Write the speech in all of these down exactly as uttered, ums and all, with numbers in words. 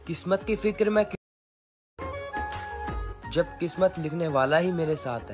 किस्मत की फिक्र में जब किस्मत लिखने वाला ही मेरे साथ है।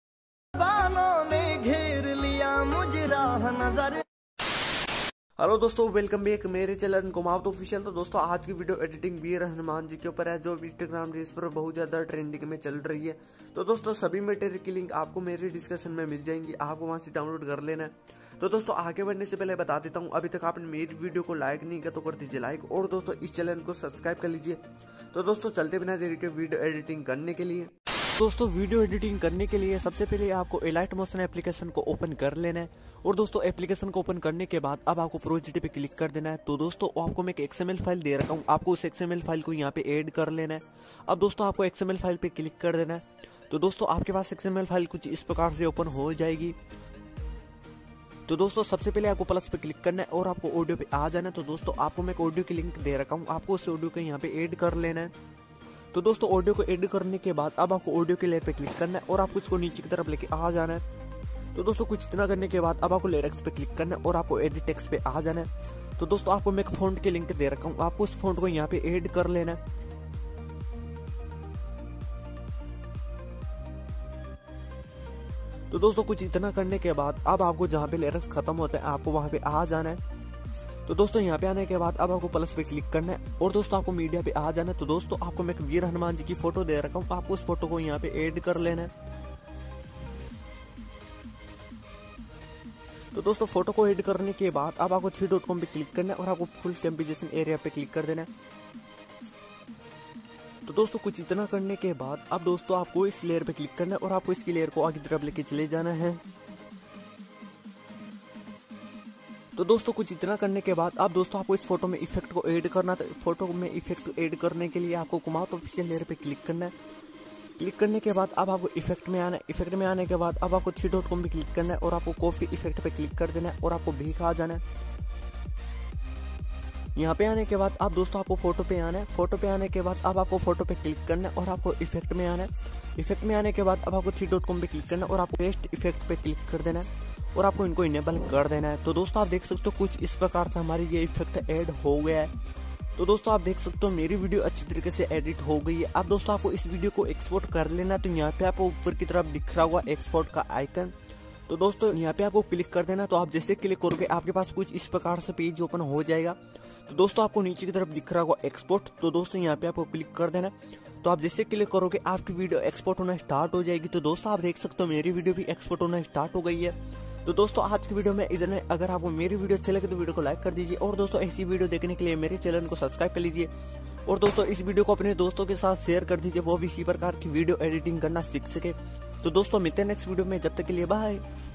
में घेर लिया मुझे राह नजर। हेलो दोस्तों, वेलकम बैक मेरे चैनल कुमावत ऑफिशियल। तो दोस्तों आज की वीडियो एडिटिंग वीर हनुमान जी के ऊपर है, जो इंस्टाग्राम रील्स पर बहुत ज्यादा ट्रेंडिंग में चल रही है। तो दोस्तों सभी मटेरियल की लिंक आपको मेरे डिस्क्रिप्शन में मिल जाएंगी, आपको वहां से डाउनलोड कर लेना है। तो दोस्तों आगे बढ़ने से पहले बता देता हूँ, अभी तक आपने मेरी वीडियो को लाइक नहीं किया तो कर दीजिए लाइक, और दोस्तों इस चैनल को सब्सक्राइब कर लीजिए। तो दोस्तों चलते बिना देरी के वीडियो एडिटिंग करने के लिए दोस्तों वीडियो एडिटिंग करने के लिए सबसे पहले आपको एलाइट मोशन एप्लीकेशन को ओपन कर लेना है। और दोस्तों एप्लीकेशन को ओपन करने के बाद अब आपको प्रोजेक्ट पे क्लिक कर देना है। तो दोस्तों आपको मैं एक एक्सएमएल फाइल दे रखा हूँ, आपको उस एक्सएमएल फाइल को यहाँ पे ऐड कर लेना है। अब दोस्तों आपको एक्सएमएल फाइल पे क्लिक कर देना है। तो दोस्तों आपके पास एक्सएमएल फाइल कुछ इस प्रकार से ओपन हो जाएगी। तो दोस्तों सबसे पहले आपको प्लस पे क्लिक करना है और आपको ऑडियो पे आ जाना है। तो दोस्तों आपको मैं एक ऑडियो की लिंक दे रखा हूँ, आपको उस ऑडियो को यहाँ पे ऐड कर लेना है। तो दोस्तों ऑडियो को ऐड करने के बाद अब आपको ऑडियो के लेयर पे क्लिक करना है और आपको इसको नीचे की तरफ लेके आ जाना है। तो दोस्तों कुछ इतना करने के बाद अब आपको लिरिक्स पे क्लिक करना है और आपको एडिट टेक्स्ट पे आ जाना है। तो दोस्तों आपको मैं एक फॉन्ट की लिंक दे रखा हूँ, आपको उस फॉन्ट को यहाँ पे ऐड कर लेना है। तो दोस्तों कुछ इतना करने के बाद अब आपको जहाँ पे लिरिक्स खत्म होते हैं आपको वहां पे आ जाना है। तो दोस्तों यहाँ पे आने के बाद अब आपको प्लस पे क्लिक करना है और दोस्तों आपको मीडिया पे आ जाना है। तो दोस्तों आपको मैं एक वीर हनुमान जी की फोटो दे रखा हूँ, आपको उस फोटो को यहाँ पे ऐड कर लेना है। तो दोस्तों फोटो को ऐड करने के बाद अब आपको थ्री डॉट कॉम पे क्लिक करना है और आपको फुल कंपोजिशन एरिया पे क्लिक कर देना है। तो दोस्तों कुछ इतना करने के बाद अब दोस्तों आपको इस लेयर पे क्लिक करना है और आपको इसकी लेयर को आगे तरफ लेके चले जाना है। तो दोस्तों कुछ इतना करने के बाद अब दोस्तों आपको इस फोटो में इफेक्ट को ऐड करना है। फोटो में इफेक्ट ऐड करने के लिए आपको कुमावत ऑफिशियल लेयर पे क्लिक करना है। क्लिक करने के बाद अब आपको इफेक्ट में आना है। इफेक्ट में आने के बाद अब आपको थ्री डॉट कॉम पे क्लिक करना है और आपको कॉफी इफेक्ट पे क्लिक कर देना है और आपको भीख आ जाना है। यहाँ पे आने के बाद अब दोस्तों आपको फोटो पे आना है। फोटो पे आने के बाद अब आपको फोटो पे क्लिक करना है और आपको इफेक्ट में आना है। इफेक्ट में आने के बाद अब आपको थ्री डॉट कॉम पे क्लिक करना है और आपको पेस्ट इफेक्ट पे क्लिक कर देना है और आपको इनको इनेबल कर देना है। तो दोस्तों आप देख सकते हो कुछ इस प्रकार से हमारी ये इफेक्ट ऐड हो गया है। तो दोस्तों आप देख सकते हो मेरी वीडियो अच्छी तरीके से एडिट हो गई है। अब दोस्तों आपको इस वीडियो को एक्सपोर्ट कर लेना है। तो यहाँ पे आपको ऊपर की तरफ दिख रहा होगा एक्सपोर्ट का आइकन, तो दोस्तों यहाँ पे आपको क्लिक कर देना। तो आप जैसे क्लिक करोगे आपके पास कुछ इस प्रकार से पेज ओपन हो जाएगा। तो दोस्तों आपको नीचे की तरफ दिख रहा होगा एक्सपोर्ट, तो दोस्तों यहाँ पे आपको क्लिक कर देना। तो आप जैसे क्लिक करोगे आपकी वीडियो एक्सपोर्ट होना स्टार्ट हो जाएगी। तो दोस्तों आप देख सकते हो मेरी वीडियो भी एक्सपोर्ट होना स्टार्ट हो गई है। तो दोस्तों आज की वीडियो में इधर में अगर आपको मेरी वीडियो अच्छी लगे तो वीडियो को लाइक कर दीजिए और दोस्तों ऐसी वीडियो देखने के लिए मेरे चैनल को सब्सक्राइब कर लीजिए और दोस्तों इस वीडियो को अपने दोस्तों के साथ शेयर कर दीजिए, वो भी इसी प्रकार की वीडियो एडिटिंग करना सीख सके। तो दोस्तों मिलते हैं नेक्स्ट वीडियो में, जब तक के लिए बाय।